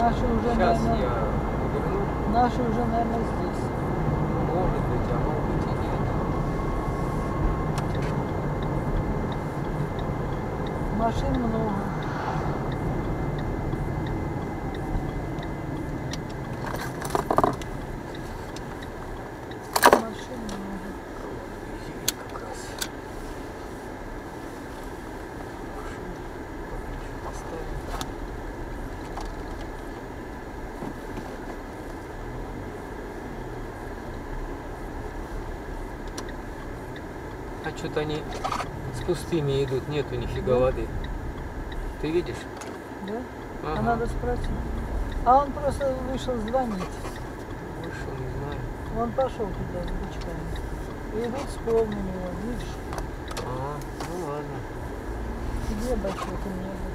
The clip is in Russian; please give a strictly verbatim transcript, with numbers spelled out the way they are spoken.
Наши уже, Сейчас наверное, я верну. наши уже, наверное, здесь. Может быть, а может быть и нет. Машин много. Машин много. Здесь как раз. Машину поставим. А что-то они с пустыми идут, нету нифига Да? воды. Ты видишь? Да? Ага. А надо спросить. А он просто вышел звонить. Вышел, не знаю. Он пошел туда с бычками. И идут с полными, вон, видишь? А, ну ладно. Где бачок у меня был?